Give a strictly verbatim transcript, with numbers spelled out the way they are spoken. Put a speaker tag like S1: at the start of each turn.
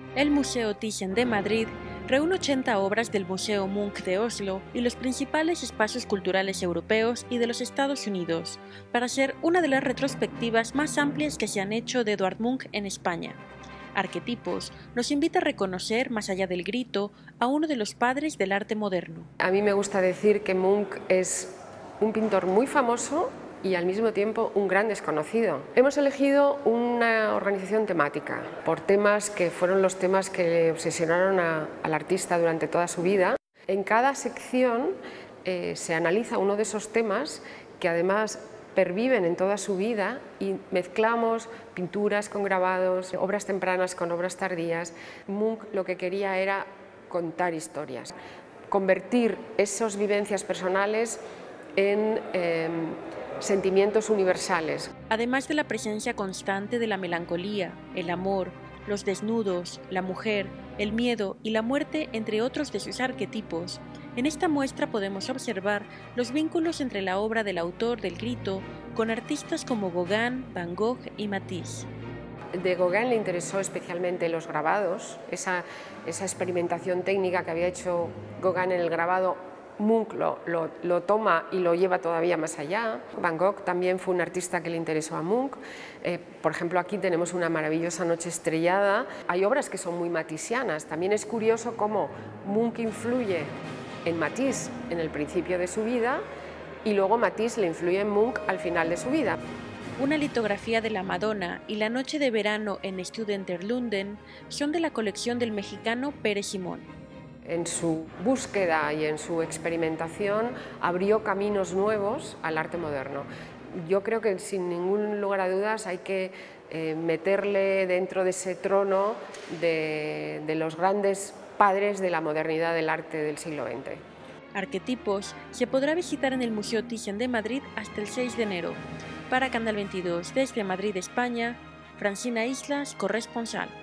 S1: El Museo Thyssen de Madrid reúne ochenta obras del Museo Munch de Oslo y los principales espacios culturales europeos y de los Estados Unidos, para ser una de las retrospectivas más amplias que se han hecho de Edvard Munch en España. Arquetipos nos invita a reconocer, más allá del grito, a uno de los padres del arte moderno.
S2: A mí me gusta decir que Munch es un pintor muy famoso y al mismo tiempo un gran desconocido. Hemos elegido una organización temática por temas que fueron los temas que le obsesionaron a, al artista durante toda su vida. En cada sección eh, se analiza uno de esos temas que además perviven en toda su vida y mezclamos pinturas con grabados, obras tempranas con obras tardías. Munch lo que quería era contar historias, convertir esas vivencias personales en eh, sentimientos universales.
S1: Además de la presencia constante de la melancolía, el amor, los desnudos, la mujer, el miedo y la muerte, entre otros de sus arquetipos, en esta muestra podemos observar los vínculos entre la obra del autor del grito con artistas como Gauguin, Van Gogh y Matisse.
S2: De Gauguin le interesó especialmente los grabados, esa, esa experimentación técnica que había hecho Gauguin en el grabado. Munch lo, lo, lo toma y lo lleva todavía más allá. Van Gogh también fue un artista que le interesó a Munch. Eh, por ejemplo, aquí tenemos una maravillosa noche estrellada. Hay obras que son muy matisianas. También es curioso cómo Munch influye en Matisse en el principio de su vida y luego Matisse le influye en Munch al final de su vida.
S1: Una litografía de la Madonna y La noche de verano en Studenterlunden son de la colección del mexicano Pere Simón.
S2: En su búsqueda y en su experimentación abrió caminos nuevos al arte moderno. Yo creo que sin ningún lugar a dudas hay que eh, meterle dentro de ese trono de, de los grandes padres de la modernidad del arte del siglo veinte.
S1: Arquetipos se podrá visitar en el Museo Thyssen de Madrid hasta el seis de enero. Para Canal veintidós, desde Madrid, España, Francina Islas, corresponsal.